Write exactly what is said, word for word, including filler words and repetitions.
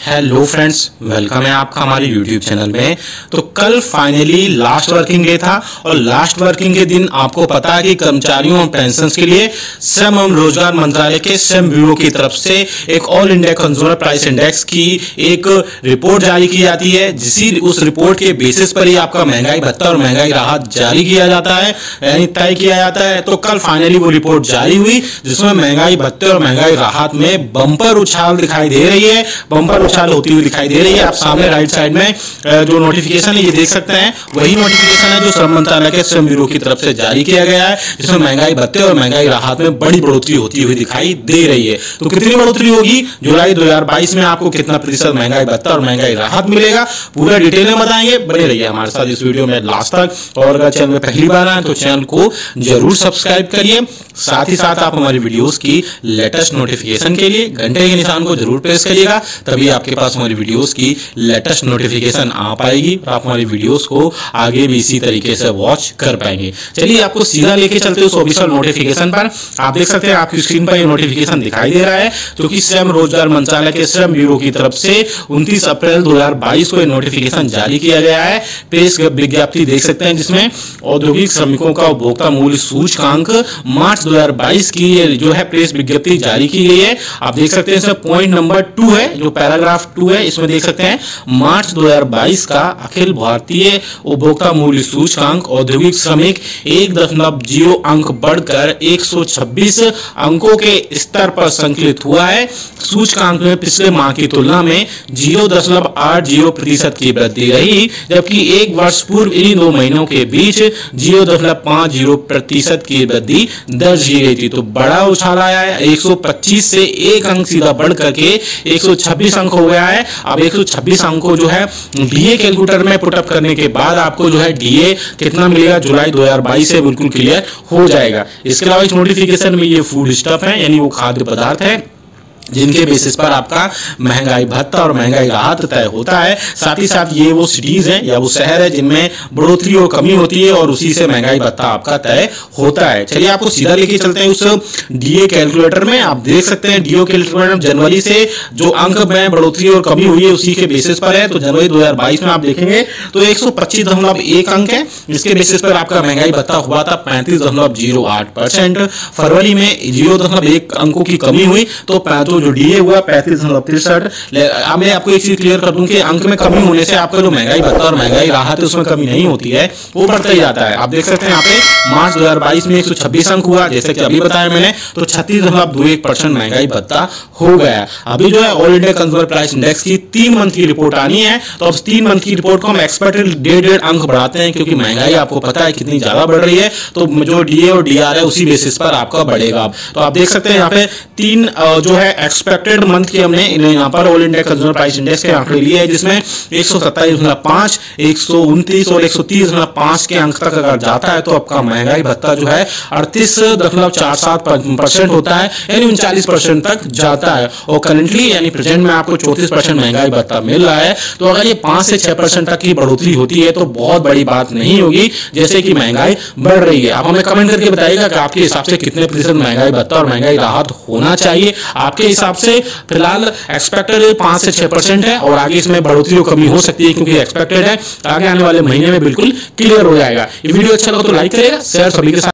Hello friends, welcome है आपका हमारे यूट्यूब चैनल में। तो कल फाइनली लास्ट वर्किंग डे था और लास्ट वर्किंग के दिन आपको पता है कि कर्मचारियों और पेंशन के लिए श्रम एवं रोजगार मंत्रालय के श्रम ब्यूरो की तरफ से एक all India consumer price index की एक रिपोर्ट जारी की जाती है, जिसी उस रिपोर्ट के बेसिस पर ही आपका महंगाई भत्ता और महंगाई राहत जारी किया जाता है, यानी तय किया जाता है। तो कल फाइनली वो रिपोर्ट जारी हुई जिसमें महंगाई भत्ते और महंगाई राहत में बंपर उछाल दिखाई दे रही है, बंपर उछाल होती हुई दिखाई दे रही है। आप सामने राइट साइड में जो नोटिफिकेशन है ये देख सकते हैं, वही नोटिफिकेशन है जो श्रम मंत्रालय के श्रम ब्यूरो की तरफ से जारी किया गया है, जिसमें महंगाई भत्ते और महंगाई राहत में बड़ी बढ़ोतरी होती हुई दिखाई दे रही है। तो कितनी बढ़ोतरी होगी जुलाई दो हजार बाईस में, आपको कितना प्रतिशत महंगाई भत्ता और महंगाई राहत मिलेगा, पूरा डिटेल में बताएंगे। बने रहिए हमारे साथ इस वीडियो में लास्ट तक। और अगर चैनल में पहली बार आए तो चैनल को जरूर सब्सक्राइब करिए। साथ ही साथ आप हमारी वीडियोस की लेटेस्ट नोटिफिकेशन के लिए घंटे के निशान को जरूर प्रेस करिएगा, तभी आपके पास हमारी वीडियोस की लेटेस्ट नोटिफिकेशन आ पाएगी और आप हमारी वीडियोस को आगे भी इसी तरीके से वॉच कर पाएंगे। चलिए आपको सीधा लेके चलते हैं उस ऑफिशियल नोटिफिकेशन पर। आप देख सकते हैं आपकी स्क्रीन पर ये नोटिफिकेशन दिखाई दे रहा है, जो कि श्रम रोजगार मंत्रालय के श्रम ब्यूरो की तरफ से उनतीस अप्रैल दो हजार बाईस को नोटिफिकेशन जारी किया गया है। प्रेस विज्ञप्ति देख सकते हैं जिसमें औद्योगिक श्रमिकों का उपभोक्ता मूल्य सूचकांक मार्च दो हजार बाईस की जो है प्रेस विज्ञप्ति जारी की गई है। आप देख सकते हैं इसमें पॉइंट नंबर टू है, जो पैराग्राफ टू है, इसमें देख सकते हैं मार्च दो हजार बाईस का अखिल भारतीय उपभोक्ता मूल्य सूचकांक औद्योगिक श्रमिक एक दशमलव जीरो अंक बढ़कर एक सौ छब्बीस अंकों के स्तर पर संकलित हुआ है। सूचकांक में पिछले माह की तुलना में जीरो दशमलव आठ जीरो प्रतिशत की वृद्धि रही, जबकि एक वर्ष पूर्व इन्हीं दो महीनों के बीच जीरो दशमलव पांच जीरो प्रतिशत की वृद्धि दर्ज की गई थी। तो बड़ा उछाल आया है, एक सौ पच्चीस से एक अंक सीधा बढ़ करके एक सौ छब्बीस अंक हो गया है। अब एक सौ छब्बीस अंक को जो है डीए कैलकुलेटर में पुटअप करने के बाद आपको जो है डीए कितना मिलेगा जुलाई दो हजार बाईस से बिल्कुल क्लियर हो जाएगा। इसके अलावा इस नोटिफिकेशन में ये फूड स्टफ है, यानी वो खाद्य पदार्थ है जिनके बेसिस पर आपका महंगाई भत्ता और महंगाई राहत तय होता है। साथ ही साथ ये वो सिटीज हैं या वो शहर है जिनमें बढ़ोतरी और कमी होती है और उसी से महंगाई भत्ता आपका तय होता है। चलिए आपको सीधा लेके चलते हैं उस डीए कैलकुलेटर में। आप देख सकते हैं डीओ कैलकुलेटर जनवरी से जो अंक में बढ़ोतरी और कमी हुई है उसी के बेसिस पर है। तो जनवरी दो हजार बाईस में आप देखेंगे तो एक सौ पच्चीस दशमलव एक अंक है, इसके बेसिस पर आपका महंगाई भत्ता हुआ था पैंतीस दशमलव जीरो आठ परसेंट। फरवरी में जीरो दशमलव एक अंकों की कमी हुई तो जो डीए हुआ पैंतीस दशमलव तिरसठ। अब मैं आपको एक चीज क्लियर कर दूं कि अंक में कमी होने से आपका जो महंगाई भत्ता और महंगाई राहत है उसमें कमी नहीं होती है, वो बढ़ता ही जाता है। आप देख सकते हैं यहाँ पे मार्च दो हजार बाईस में एक सौ छब्बीस अंक हुआ, जैसे कि अभी बताया मैंने, तो छत्तीस दशमलव दो एक परसेंट महंगाई भत्ता हो गया। अभी जो है all India consumer price index की तीन मंथ की रिपोर्ट आनी है, तो अब तीन मंथ की रिपोर्ट को हम एक्सपेक्टेड डेढ़ डेढ़ अंक बढ़ाते हैं, क्योंकि महंगाई आपको पता है कितनी ज्यादा बढ़ रही है, तो जो डीए और डीआर है उसी बेसिस पर आपका बढ़ेगा। तो आप देख सकते हैं यहाँ पे तीन जो है एक्सपेक्टेड मंथ की हमने यहाँ पर all India consumer price index के आंकड़े लिए हैं, जिसमें एक सौ सत्ताईस दशमलव पांच, एक सौ उनतीस और एक सौ तीस दशमलव पांच के अंक तक अगर जाता है तो आपका महंगाई भत्ता जो है अड़तीस दशमलव चार सात परसेंट होता है, यानी उनचालीस परसेंट तक जाता है। और करंटली यानी प्रेजेंट में आपको चौंतीस परसेंट महंगाई भत्ता मिल रहा है। तो अगर ये पांच से छह परसेंट तक की बढ़ोतरी होती है तो बहुत बड़ी बात नहीं होगी, जैसे कि महंगाई बढ़ रही है। आप हमें कमेंट करके बताइएगा कि आपके हिसाब से कितने प्रतिशत महंगाई भत्ता और महंगाई राहत होना चाहिए आपके हिसाब से। फिलहाल एक्सपेक्टेड पांच से छह परसेंट है और आगे इसमें बढ़ोतरी और कमी हो सकती है, क्योंकि एक्सपेक्टेड है। आगे आने वाले महीने में बिल्कुल क्लियर हो जाएगा। ये वीडियो अच्छा लगा तो लाइक करिएगा, शेयर सभी के साथ।